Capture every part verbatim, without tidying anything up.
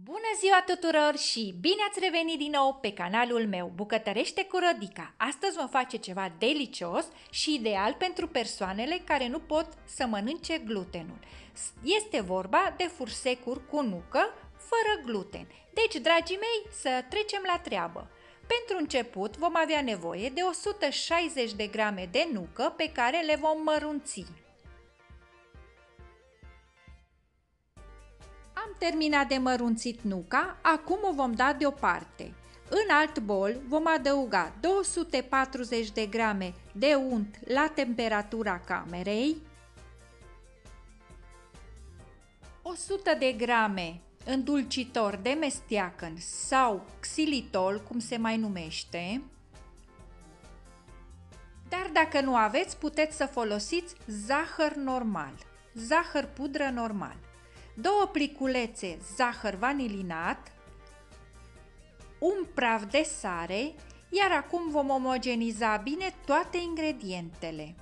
Bună ziua tuturor și bine ați revenit din nou pe canalul meu Bucătărește cu Rodica. Astăzi vom face ceva delicios și ideal pentru persoanele care nu pot să mănânce glutenul. Este vorba de fursecuri cu nucă fără gluten. Deci, dragii mei, să trecem la treabă. Pentru început vom avea nevoie de o sută șaizeci de grame de nucă pe care le vom mărunți. Am terminat de mărunțit nuca, acum o vom da deoparte. În alt bol vom adăuga două sute patruzeci de grame de unt la temperatura camerei, o sută de grame îndulcitor de mesteacăn sau xilitol, cum se mai numește, dar dacă nu aveți, puteți să folosiți zahăr normal, zahăr pudră normal. Două pliculețe zahăr vanilinat, un praf de sare, iar acum vom omogeniza bine toate ingredientele.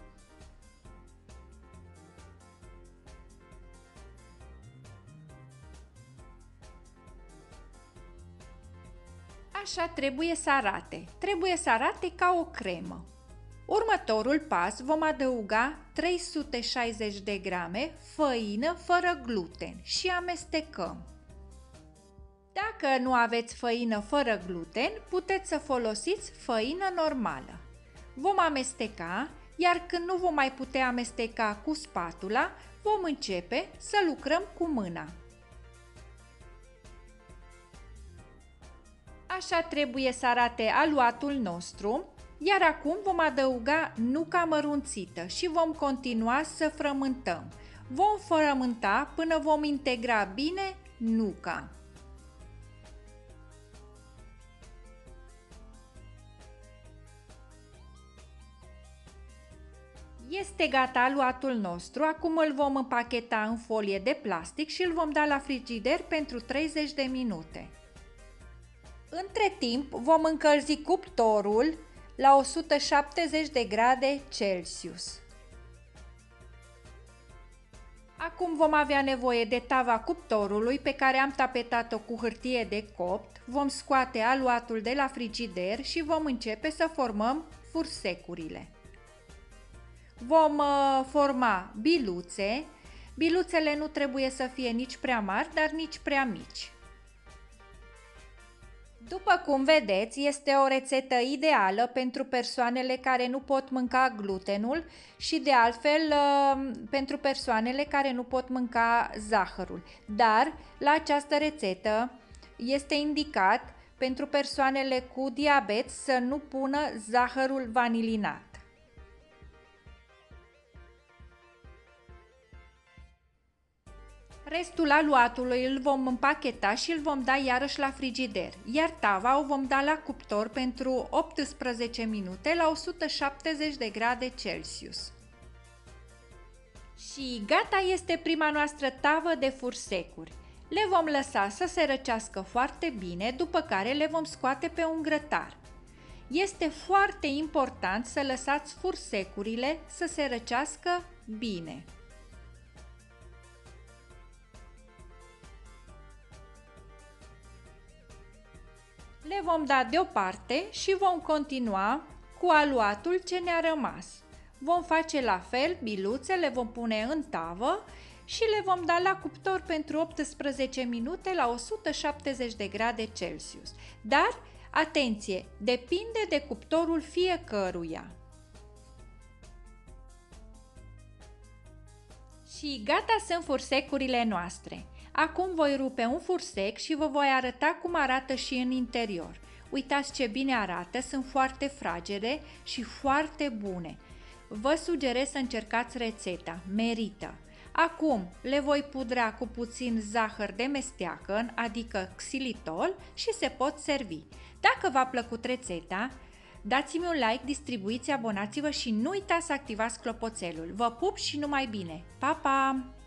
Așa trebuie să arate. Trebuie să arate ca o cremă. Următorul pas vom adăuga trei sute șaizeci de grame făină fără gluten și amestecăm. Dacă nu aveți făină fără gluten, puteți să folosiți făină normală. Vom amesteca, iar când nu vom mai putea amesteca cu spatula, vom începe să lucrăm cu mâna. Așa trebuie să arate aluatul nostru. Iar acum vom adăuga nuca mărunțită și vom continua să frământăm. Vom frământa până vom integra bine nuca. Este gata aluatul nostru, acum îl vom împacheta în folie de plastic și îl vom da la frigider pentru treizeci de minute. Între timp vom încălzi cuptorul la o sută șaptezeci de grade Celsius. Acum vom avea nevoie de tava cuptorului pe care am tapetat-o cu hârtie de copt. Vom scoate aluatul de la frigider și vom începe să formăm fursecurile. Vom uh, forma biluțe. Biluțele nu trebuie să fie nici prea mari, dar nici prea mici. După cum vedeți, este o rețetă ideală pentru persoanele care nu pot mânca glutenul și de altfel pentru persoanele care nu pot mânca zahărul. Dar la această rețetă este indicat pentru persoanele cu diabet să nu pună zahărul vanilinat. Restul aluatului îl vom împacheta și îl vom da iarăși la frigider, iar tava o vom da la cuptor pentru optsprezece minute la o sută șaptezeci de grade Celsius. Și gata este prima noastră tavă de fursecuri. Le vom lăsa să se răcească foarte bine, după care le vom scoate pe un grătar. Este foarte important să lăsați fursecurile să se răcească bine. Le vom da deoparte și vom continua cu aluatul ce ne-a rămas. Vom face la fel, biluțe le vom pune în tavă și le vom da la cuptor pentru optsprezece minute la o sută șaptezeci de grade Celsius. Dar, atenție, depinde de cuptorul fiecăruia. Și gata sunt fursecurile noastre. Acum voi rupe un fursec și vă voi arăta cum arată și în interior. Uitați ce bine arată, sunt foarte fragede și foarte bune. Vă sugerez să încercați rețeta, merită. Acum le voi pudra cu puțin zahăr de mesteacăn, adică xilitol, și se pot servi. Dacă v-a plăcut rețeta, dați-mi un like, distribuiți, abonați-vă și nu uitați să activați clopoțelul. Vă pup și numai bine! Pa, pa!